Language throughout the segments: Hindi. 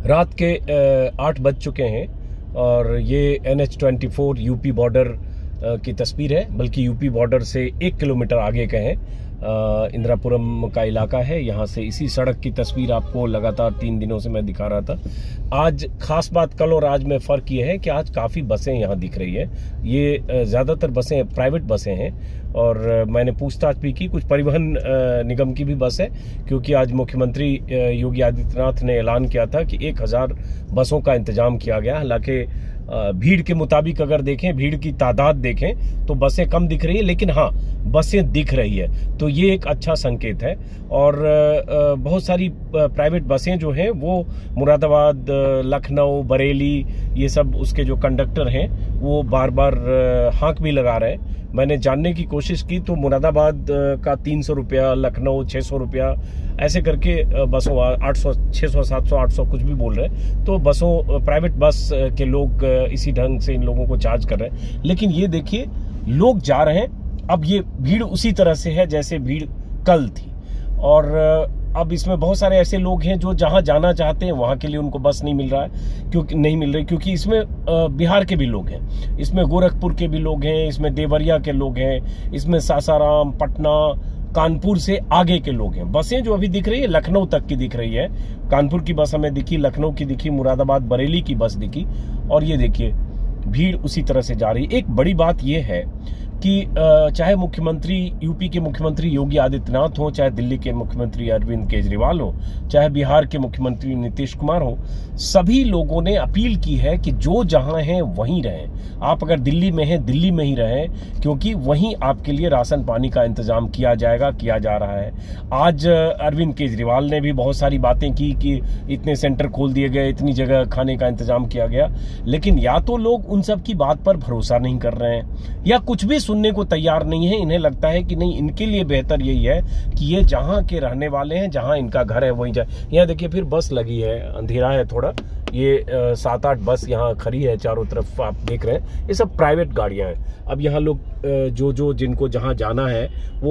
रात के 8 बज चुके हैं और ये NH-24 यूपी बॉर्डर की तस्वीर है, बल्कि यूपी बॉर्डर से 1 किलोमीटर आगे का है। इंदिरापुरम का इलाका है। यहाँ से इसी सड़क की तस्वीर आपको लगातार 3 दिनों से मैं दिखा रहा था। आज खास बात कल और आज में फ़र्क ये है कि आज काफ़ी बसें यहाँ दिख रही है। ये ज़्यादातर बसें प्राइवेट बसें हैं और मैंने पूछताछ भी की, कुछ परिवहन निगम की भी बस है, क्योंकि आज मुख्यमंत्री योगी आदित्यनाथ ने ऐलान किया था कि 1000 बसों का इंतजाम किया गया। हालांकि भीड़ के मुताबिक अगर देखें, भीड़ की तादाद देखें तो बसें कम दिख रही है, लेकिन हाँ बसें दिख रही है, तो ये एक अच्छा संकेत है। और बहुत सारी प्राइवेट बसें जो हैं वो मुरादाबाद, लखनऊ, बरेली, ये सब उसके जो कंडक्टर हैं वो बार बार हाँक भी लगा रहे हैं। मैंने जानने की कोशिश की तो मुरादाबाद का 300 रुपया, लखनऊ 600 रुपया, ऐसे करके बसों 800, 600, 700, 800 कुछ भी बोल रहे हैं। तो बसों प्राइवेट बस के लोग इसी ढंग से इन लोगों को चार्ज कर रहे हैं। लेकिन ये देखिए लोग जा रहे हैं। अब ये भीड़ उसी तरह से है जैसे भीड़ कल थी, और अब इसमें बहुत सारे ऐसे लोग हैं जो जहां जाना चाहते हैं वहां के लिए उनको बस नहीं मिल रहा है, क्योंकि इसमें बिहार के भी लोग हैं, इसमें गोरखपुर के भी लोग हैं, इसमें देवरिया के लोग हैं, इसमें सासाराम, पटना, कानपुर से आगे के लोग हैं। बसें जो अभी दिख रही है लखनऊ तक की दिख रही है। कानपुर की बस हमें दिखी, लखनऊ की दिखी, मुरादाबाद, बरेली की बस दिखी, और ये देखिए भीड़ उसी तरह से जा रही है। एक बड़ी बात यह है कि चाहे मुख्यमंत्री, यूपी के मुख्यमंत्री योगी आदित्यनाथ हो, चाहे दिल्ली के मुख्यमंत्री अरविंद केजरीवाल हो, चाहे बिहार के मुख्यमंत्री नीतीश कुमार हो, सभी लोगों ने अपील की है कि जो जहां हैं वहीं रहें। आप अगर दिल्ली में हैं, दिल्ली में ही रहें, क्योंकि वहीं आपके लिए राशन पानी का इंतजाम किया जाएगा, किया जा रहा है। आज अरविंद केजरीवाल ने भी बहुत सारी बातें की कि इतने सेंटर खोल दिए गए, इतनी जगह खाने का इंतजाम किया गया, लेकिन या तो लोग उन सब की बात पर भरोसा नहीं कर रहे हैं या कुछ भी सुनने को तैयार नहीं है। इन्हें लगता है कि नहीं, इनके लिए बेहतर यही है कि ये जहां के रहने वाले हैं, जहां इनका घर है वहीं जाए। यहाँ देखिए फिर बस लगी है, अंधेरा है थोड़ा, ये 7-8 बस यहाँ खड़ी है चारों तरफ, आप देख रहे हैं, ये सब प्राइवेट गाड़ियां हैं। अब यहाँ लोग जिनको जहां जाना है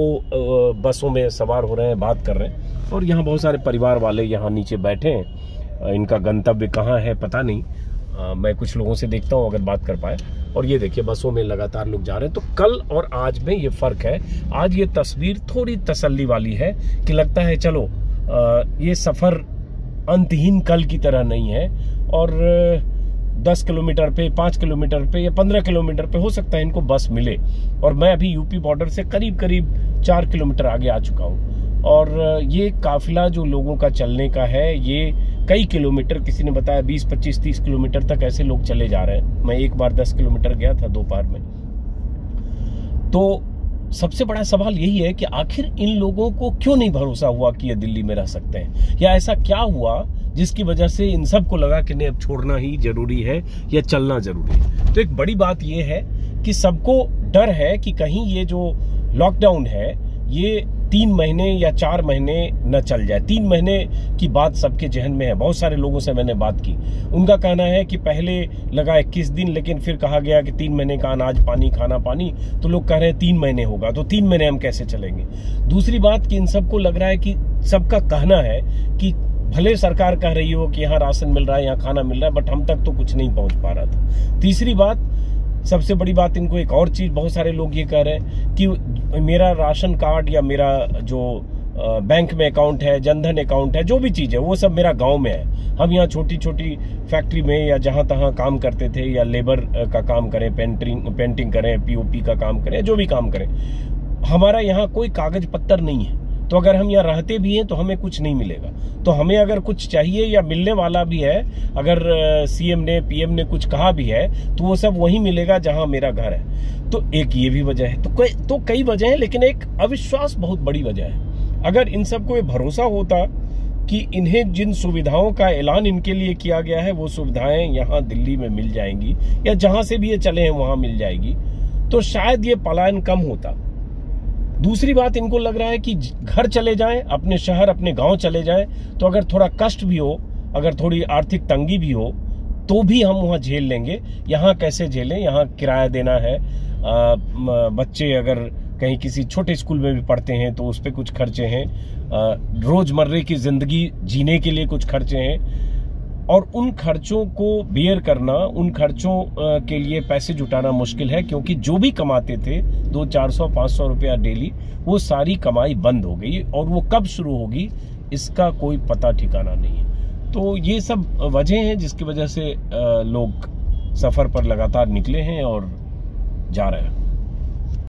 वो बसों में सवार हो रहे हैं, बात कर रहे हैं, और यहाँ बहुत सारे परिवार वाले यहाँ नीचे बैठे हैं। इनका गंतव्य कहाँ है पता नहीं, मैं कुछ लोगों से देखता हूँ अगर बात कर पाए। और ये देखिए बसों में लगातार लोग जा रहे हैं। तो कल और आज में ये फर्क है। आज ये तस्वीर थोड़ी तसल्ली वाली है कि लगता है चलो ये सफर अंतहीन कल की तरह नहीं है, और 10 किलोमीटर पे, 5 किलोमीटर पे या 15 किलोमीटर पे हो सकता है इनको बस मिले। और मैं अभी यूपी बॉर्डर से करीब 4 किलोमीटर आगे आ चुका हूँ, और ये काफिला जो लोगों का चलने का है, ये कई किलोमीटर, किसी ने बताया 20, 25, 30 किलोमीटर तक ऐसे लोग चले जा रहे हैं। मैं एक बार 10 किलोमीटर गया था दोपहर में। तो सबसे बड़ा सवाल यही है कि आखिर इन लोगों को क्यों नहीं भरोसा हुआ कि ये दिल्ली में रह सकते हैं, या ऐसा क्या हुआ जिसकी वजह से इन सबको लगा कि नहीं अब छोड़ना ही जरूरी है या चलना जरूरी है। तो एक बड़ी बात यह है कि सबको डर है कि कहीं ये जो लॉकडाउन है ये 3 महीने या 4 महीने न चल जाए। 3 महीने की बात सबके जहन में है। बहुत सारे लोगों से मैंने बात की, उनका कहना है कि पहले लगा 21 दिन, लेकिन फिर कहा गया कि 3 महीने का अनाज पानी, खाना पानी, तो लोग कह रहे हैं 3 महीने होगा, तो 3 महीने हम कैसे चलेंगे। दूसरी बात कि इन सबको लग रहा है कि सबका कहना है कि भले सरकार कह रही हो कि यहाँ राशन मिल रहा है, यहाँ खाना मिल रहा है, बट हम तक तो कुछ नहीं पहुंच पा रहा था। तीसरी बात, सबसे बड़ी बात, इनको एक और चीज, बहुत सारे लोग ये कह रहे हैं कि मेरा राशन कार्ड या मेरा जो बैंक में अकाउंट है, जनधन अकाउंट है, जो भी चीज है वो सब मेरा गांव में है। हम यहाँ छोटी छोटी फैक्ट्री में या जहां तहां काम करते थे, या लेबर का काम करें, पेंटिंग करें, POP का काम करें, जो भी काम करें, हमारा यहाँ कोई कागज पत्तर नहीं है। तो अगर हम यहाँ रहते भी हैं तो हमें कुछ नहीं मिलेगा। तो हमें अगर कुछ चाहिए या मिलने वाला भी है, अगर CM ने, PM ने कुछ कहा भी है, तो वो सब वहीं मिलेगा जहां मेरा घर है। तो एक ये भी वजह है। तो कई वजह है, लेकिन एक अविश्वास बहुत बड़ी वजह है। अगर इन सबको ये भरोसा होता कि इन्हें जिन सुविधाओं का ऐलान इनके लिए किया गया है वो सुविधाएं यहाँ दिल्ली में मिल जाएंगी, या जहां से भी ये चले हैं वहां मिल जाएगी, तो शायद ये पलायन कम होता। दूसरी बात, इनको लग रहा है कि घर चले जाएं, अपने शहर, अपने गांव चले जाएं, तो अगर थोड़ा कष्ट भी हो, अगर थोड़ी आर्थिक तंगी भी हो, तो भी हम वहां झेल लेंगे। यहाँ कैसे झेलें, यहाँ किराया देना है, बच्चे अगर कहीं किसी छोटे स्कूल में भी पढ़ते हैं तो उस पर कुछ खर्चे हैं, रोजमर्रे की जिंदगी जीने के लिए कुछ खर्चे हैं। और उन खर्चों को बेयर करना, उन खर्चों के लिए पैसे जुटाना मुश्किल है, क्योंकि जो भी कमाते थे 200-400-500 रुपया डेली, वो सारी कमाई बंद हो गई और वो कब शुरू होगी इसका कोई पता ठिकाना नहीं है। तो ये सब वजह हैं जिसकी वजह से लोग सफर पर लगातार निकले हैं और जा रहे हैं।